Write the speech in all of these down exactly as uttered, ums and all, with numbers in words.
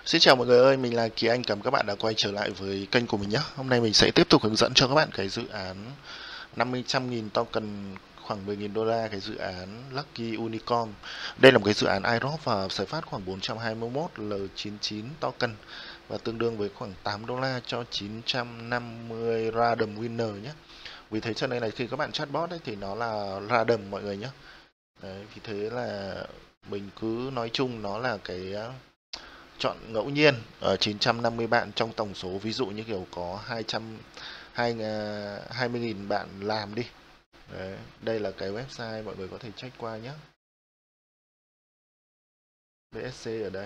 Xin chào mọi người ơi, mình là Kỳ Anh, cảm ơn các bạn đã quay trở lại với kênh của mình nhé. Hôm nay mình sẽ tiếp tục hướng dẫn cho các bạn cái dự án năm mươi trăm nghìn token khoảng mười nghìn đô la, cái dự án Lucky Unicorn. Đây là một cái dự án airdrop và sẽ phát khoảng bốn trăm hai mươi mốt L chín mươi chín token và tương đương với khoảng tám đô la cho chín trăm năm mươi random winner nhé. Vì thế cho nên là khi các bạn chatbot ấy, thì nó là random mọi người nhé. Đấy, vì thế là mình cứ nói chung nó là cái chọn ngẫu nhiên ở chín trăm năm mươi bạn trong tổng số, ví dụ như kiểu có hai trăm hai mươi nghìn bạn làm đi. Đấy, đây là cái website mọi người có thể check qua nhé. bê ét xê ở đây.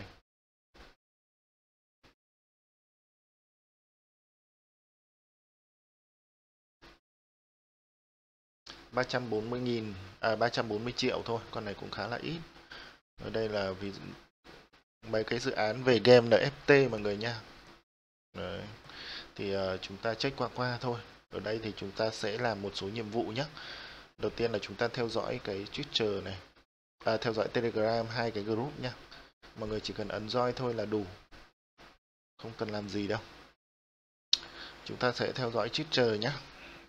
ba trăm bốn mươi nghìn, à ba trăm bốn mươi triệu thôi, con này cũng khá là ít. Ở đây là vì mấy cái dự án về game en ép tê mọi người nha. Đấy, thì uh, chúng ta check qua qua thôi. Ở đây thì chúng ta sẽ làm một số nhiệm vụ nhé. Đầu tiên là chúng ta theo dõi cái Twitter này, à, theo dõi Telegram, hai cái group nhá. Mọi người chỉ cần ấn join thôi là đủ, không cần làm gì đâu. Chúng ta sẽ theo dõi Twitter nhé.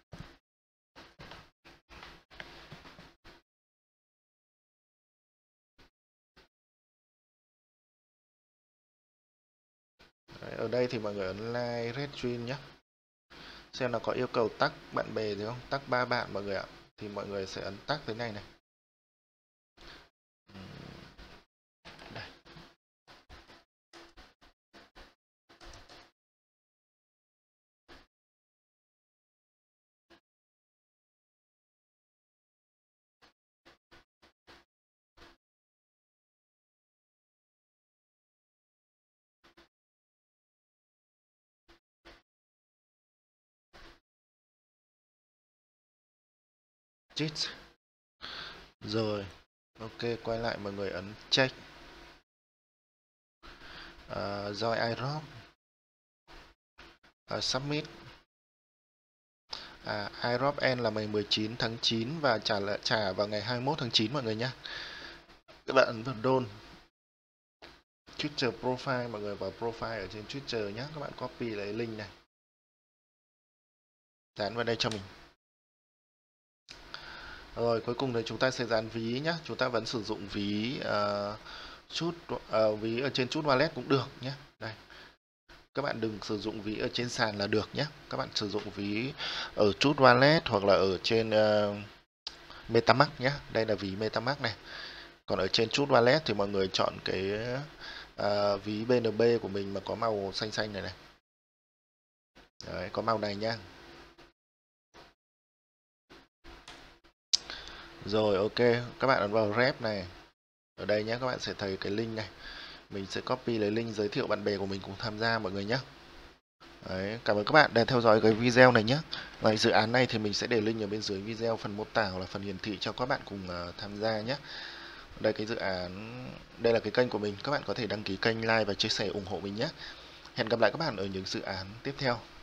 Đấy, ở đây thì mọi người ấn like, red twin nhé. Xem là có yêu cầu tag bạn bè gì không? Tag ba bạn mọi người ạ. Thì mọi người sẽ ấn tag thế này này. Đây. Cheat. Rồi. Ok, quay lại mọi người ấn check. Uh, join airdrop. Uh, submit. À, airdrop end là ngày mười chín tháng chín và trả lại trả vào ngày hai mươi mốt tháng chín mọi người nhé. Các bạn ấn vào don. Twitter profile, mọi người vào profile ở trên Twitter nhé. Các bạn copy lấy link này, dán vào đây cho mình. Rồi cuối cùng thì chúng ta sẽ dán ví nhé. Chúng ta vẫn sử dụng ví uh, chút uh, ví ở trên chút wallet cũng được nhé. Đây, các bạn đừng sử dụng ví ở trên sàn là được nhé. Các bạn sử dụng ví ở chút wallet hoặc là ở trên uh, MetaMask nhé. Đây là ví MetaMask này. Còn ở trên chút wallet thì mọi người chọn cái uh, ví bê en bê của mình mà có màu xanh xanh này này. Đấy, có màu này nhá. Rồi ok, các bạn ấn vào rep này. Ở đây nhé, các bạn sẽ thấy cái link này. Mình sẽ copy lấy link, giới thiệu bạn bè của mình cùng tham gia mọi người nhé. Đấy, cảm ơn các bạn đã theo dõi cái video này nhé. Và dự án này thì mình sẽ để link ở bên dưới video, phần mô tả hoặc là phần hiển thị cho các bạn cùng uh, tham gia nhé. Đây cái dự án, đây là cái kênh của mình. Các bạn có thể đăng ký kênh, like và chia sẻ ủng hộ mình nhé. Hẹn gặp lại các bạn ở những dự án tiếp theo.